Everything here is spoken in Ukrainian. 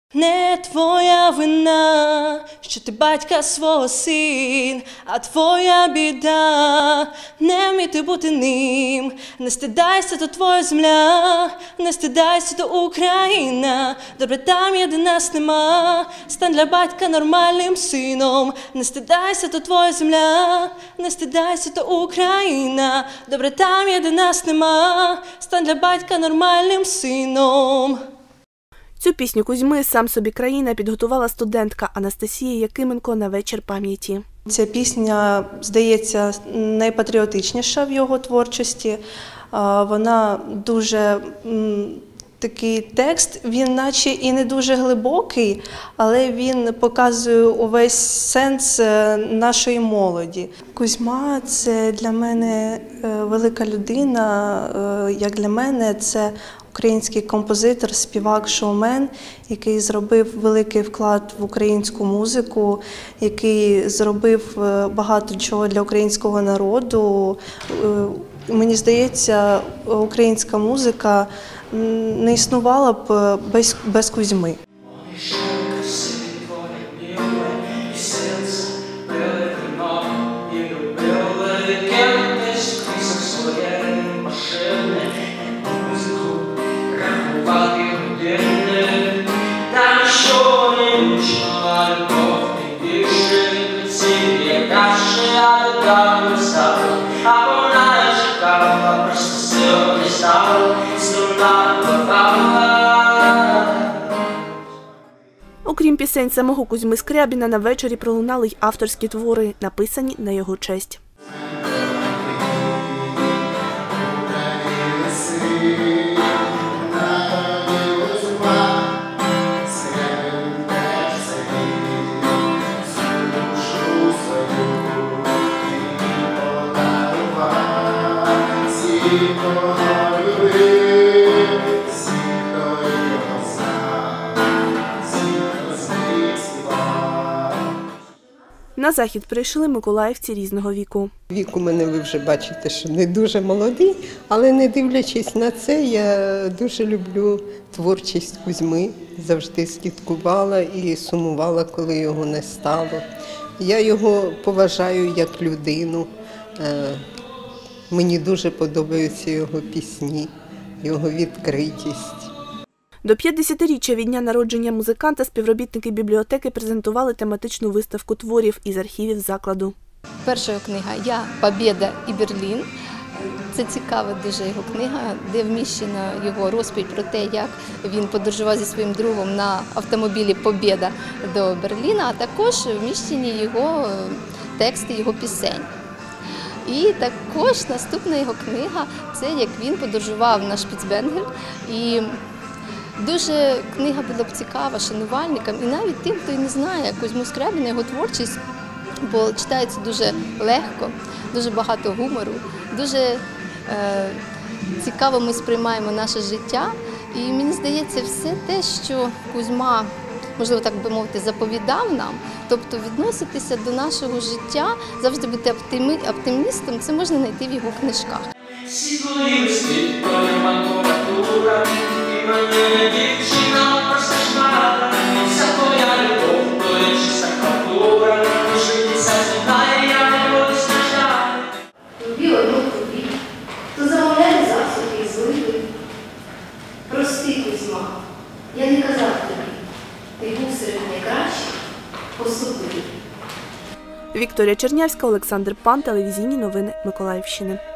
Не твоя вина, що ти батька свого син, а твоя біда не вміти бути ним. Не стидайся, то твоя земля, не стидайся, то Україна. Добре, там є, де нас нема, стань для батька нормальним сином. Не стидайся, то твоя земля, не стидайся, то Україна. Добре, там є, де нас нема, стань для батька нормальним сином. Цю пісню Кузьми «Сам собі країна» підготувала студентка Анастасія Якименко на вечір пам'яті. Ця пісня, здається, найпатріотичніша в його творчості. Вона дуже такий текст, він наче і не дуже глибокий, але він показує увесь сенс нашої молоді. Кузьма – це для мене велика людина, як для мене це український композитор, співак, шоумен, який зробив великий вклад в українську музику, який зробив багато чого для українського народу. Мені здається, українська музика не існувала б без Кузьми. Окрім пісень самого Кузьми Скрябіна, на вечорі пролунали й авторські твори, написані на його честь. На захід прийшли миколаївці різного віку. Вік у мене, ви вже бачите, що не дуже молодий, але не дивлячись на це, я дуже люблю творчість Кузьми, завжди слідкувала і сумувала, коли його не стало. Я його поважаю як людину, мені дуже подобаються його пісні, його відкритість. До 50-річчя від дня народження музиканта співробітники бібліотеки презентували тематичну виставку творів із архівів закладу. Перша його книга «Я, Побєда і Берлін». Це цікава дуже його книга, де вміщена його розповідь про те, як він подорожував зі своїм другом на автомобілі «Побєда» до Берліна, а також вміщені його тексти, його пісень. І також наступна його книга – це як він подорожував на Шпіцберген. І дуже книга була б цікава шанувальникам і навіть тим, хто і не знає Кузьму Скрябіна, його творчість, бо читається дуже легко, дуже багато гумору, дуже цікаво ми сприймаємо наше життя. І мені здається, все те, що Кузьма, можливо, так би мовити, заповідав нам, тобто відноситися до нашого життя, завжди бути оптимістом, це можна знайти в його книжках. Дівчина просто шмара, вся твоя любов, то є чиста халтура, житися знає, я не буду страждати. Тобі одну тобі, то замовляє засоби і зливи. Прости, Кузьма, я не казав тобі, ти був серед найкращих, поступив. Вікторія Чернявська, Олександр Пан, телевізійні новини Миколаївщини.